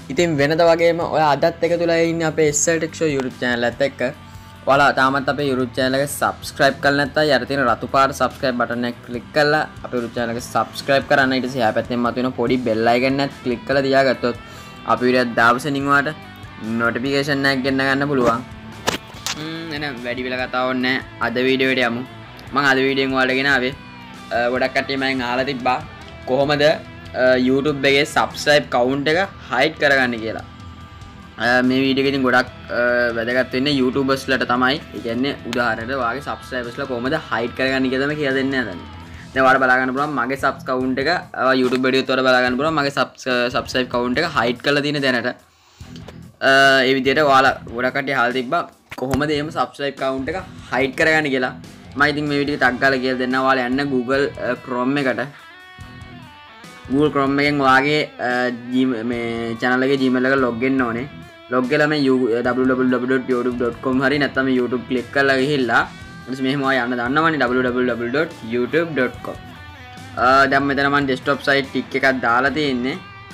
ඉතින් වෙනද වගේම ඔය අදත් එකතුලා ඉන්නේ අපේ SLTech Show YouTube channel එකත් එක්ක. ඔයාලා තාමත් අපේ YouTube channel එක subscribe කරලා නැත්නම් යට තියෙන රතු පාට subscribe button එක click කරලා අපේ YouTube channel එක subscribe කරන්න. ඊට පස්සේ එහා පැත්තෙන් මතුවෙන පොඩි bell icon එකත් click කරලා තියාගත්තොත් අපි වීඩියෝ දාපුසෙනින් ඔයාලට notification එකක් ගෙන්න ගන්න පුළුවන්. එහෙනම් වැඩි වෙලා කතාවක් නැහැ. අද වීඩියෝ එකට යමු. මම අද වීඩියෝෙන් ඔයාලට ගෙනාවේ ගොඩක් කට්ටිය මගෙන් අහලා තිබ්බා කොහොමද YouTube එකේ subscribe count එක hide කරගන්න කියලා. මේ වීඩියෝ එකකින් ගොඩක් වැදගත් වෙන්නේ YouTubers ලට තමයි. ඒ කියන්නේ උදාහරණයක් වාගේ subscribers ලා කොහොමද hide කරගන්න කියලා තමයි කියලා දෙන්න හදන්නේ. දැන් ඔයාලා බලා ගන්න පුළුවන් මගේ subs count එක YouTube වීඩියෝත් වල බලා ගන්න පුළුවන් මගේ subscribe count එක hide කරලා තියෙන දැනට. ඒ විදිහට ඔයාලා ගොඩක් කට්ටිය අහලා තිබ්බා කොහොමද එහෙම subscribe count එක hide කරගන්න කියලා. මම ඉතින් මේ වීඩියෝ ටග් ගාලා කියලා දෙන්නම්. ඔයාලා යන්න Google Chrome එකට. Google Chrome එකෙන් ඔයාගේ මේ channel එකේ Gmail එක log වෙන්න ඕනේ. log වෙලා මේ www.youtube.com හරි නැත්නම් මේ YouTube click කරලා ගිහිල්ලා ඊට මෙහෙම ඔයා යන්න දන්නවනේ www.youtube.com. දැන් මෙතන මම desktop site tick එකක් දාලා තියෙන්නේ.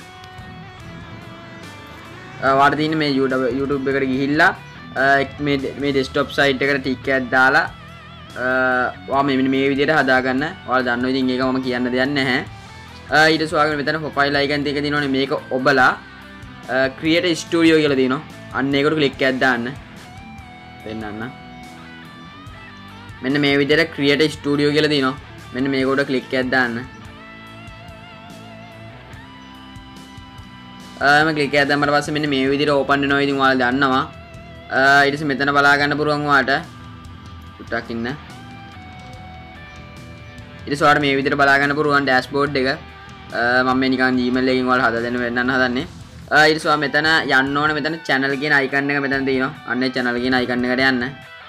ඔයාලා තියෙන්නේ මේ YouTube එකට ගිහිල්ලා මේ desktop site එකට tick එකක් දාලා ඔයා මේ විදිහට හදාගන්න. ඔයාලා දන්නවා ඉතින් ඒක මම කියන්න දෙයක් නැහැ. ඊට පස්සේ මෙතන profile icon එක තියෙනවනේ මේක ඔබලා create studio කියලා තියෙනවා. අන්න ඒකට click එකක් දාන්න. පෙන්නන්න. මෙන්න මේ විදිහට create studio කියලා තියෙනවා. මෙන්න මේක උඩ click එකක් දාන්න. මම click එකක් දැම්මට පස්සේ මෙන්න මේ විදිහට open වෙනවා. ඉතින් ඔයාලා දන්නවා. ඊට පස්සේ මෙතන බලා ගන්න පුළුවන් ඔයාලට. ටක් ඉන්න. ඊට පස්සේ ඔයාලට මේ විදිහට බලා ගන්න පුළුවන් dashboard එක. මම මේ නිකන් Gmail එකකින් ඔයාලා හදලා දෙන්න වෙන්නන්න හදන්නේ. ඊට පස්සේ මෙතන යන්න ඕනේ මෙතන channel කියන icon එක මෙතන තියෙනවා. අන්න ඒ channel කියන icon එකට යන්න.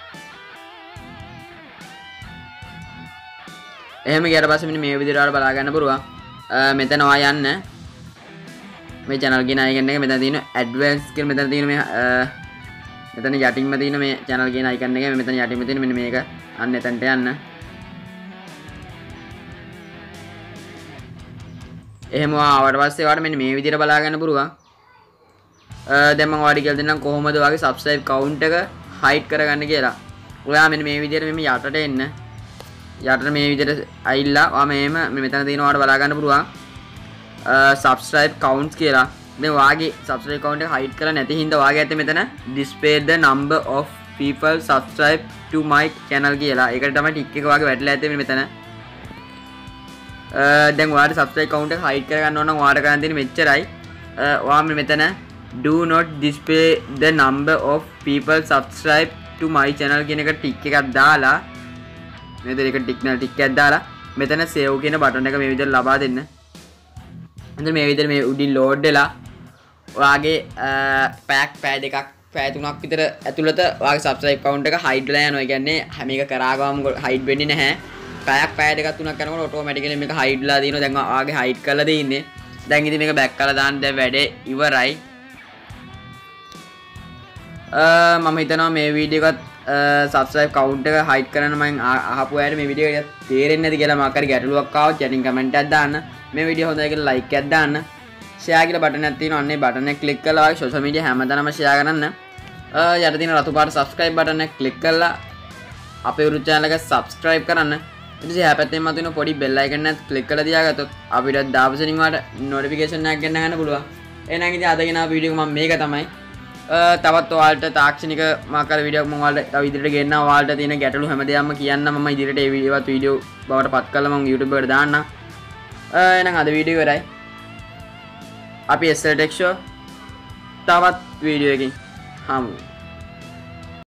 එහෙම ගියාට පස්සේ මෙන්න මේ විදිහට ඔයාලා බලා ගන්න පුළුවන්. මෙතන ඔයා යන්න. මේ channel කියන icon එක මෙතන තියෙනවා advanced කියලා මෙතන තියෙන මේ මෙතන යටින්ම තියෙන මේ channel කියන icon එක මෙතන යටින්ම තියෙන මෙන්න මේක. අන්න එතනට යන්න. එහෙම ආවට පස්සේ ඔයාලට මෙන්න මේ විදිහට බලා ගන්න පුළුවන්. දැන් මම ඔයාලට කියලා දෙන්නම් කොහොමද ඔයාගේ subscribe count එක hide කරගන්න කියලා. ඔයා මෙන්න මේ විදිහට මෙන්න යටට එන්න. යටට මේ විදිහට ඇවිල්ලා ඔයා මෙහෙම මෙතන තියෙන ඔයාලට බලා ගන්න පුළුවන්. subscribe counts කියලා. දැන් ඔයාගේ subscribe count එක hide කරලා නැති හින්දා ඔයාගේ ඇත්තේ මෙතන display the number of people subscribe to my channel කියලා. ඒකට තමයි ටික් එක ඔයාගේ වැටලා ඇත්තේ මෙතන. දැන් ඔයාලට subscribe count එක hide කරගන්න ඕන නම් ඔයාලට කරන්න තියෙන්නේ මෙච්චරයි. ඔයා මෙතන do not display the number of people subscribe to my channel කියන එක ටික් එකක් දාලා නේද? ඒක ටික් එකක් දාලා මෙතන save කියන බටන් එක මේ විදිහට ලබා දෙන්න. එතන මේ විදිහට මේ උඩින් load වෙලා ඔයාගේ පැය දෙකක් පැය තුනක් විතර ඇතුළත ඔයාගේ subscribe count එක hide වෙලා යනවා. ඒ කියන්නේ මේක කරාගම hide වෙන්නේ නැහැ. පැය දෙකක් තුනක් යනකොට ඔටෝමැටිකලි මේක හයිඩ් වෙලා දිනවා. දැන් ආගේ හයිඩ් කරලා දෙන්නේ. දැන් ඉතින් මේක බෑක් කරලා දාන්න දැන් වැඩේ ඉවරයි. මම හිතනවා මේ වීඩියෝ එකත් subscribe count එක hide කරන්න මම අහපු අයට මේ වීඩියෝ එක තේරෙන්නේ නැති කියලා මොකක් හරි ගැටලුවක් ආවොත් යටින් කමෙන්ට් එකක් දාන්න. මේ වීඩියෝ හොඳයි කියලා like එකක් දාන්න. share කියලා බටන් එකක් තියෙනවා. අන්න ඒ බටන් එක click කරලා ඔයාගේ social media හැමදාම share කරන්න. යට තියෙන රතු පාට subscribe බටන් එක click කරලා අපේ YouTube channel එක subscribe කරන්න. ඊට පස්සේ එහා පැත්තෙන් මතුවෙන පොඩි bell icon එකත් click කරලා තියාගත්තොත් අපිට දාපුසෙනින් වාට notification එකක් ගන්න ගන්න පුළුවන්. එහෙනම් ඉතින් අද ගෙනාව වීඩියෝ එක මම මේක තමයි. තවත් ඔයාලට තාක්ෂණික මාකර වීඩියෝ එකක් මම ඔයාලට තව ඉදිරියට ගෙන්නවා. ඔයාලට තියෙන ගැටලු හැමදේම කියන්න මම ඉදිරියට ඒ වීඩියෝ බවට පත් කරලා මම YouTube එකට දාන්නම්. එහෙනම් අද වීඩියෝ ඉවරයි. අපි SLTech Show තවත් වීඩියෝ එකකින් හමු.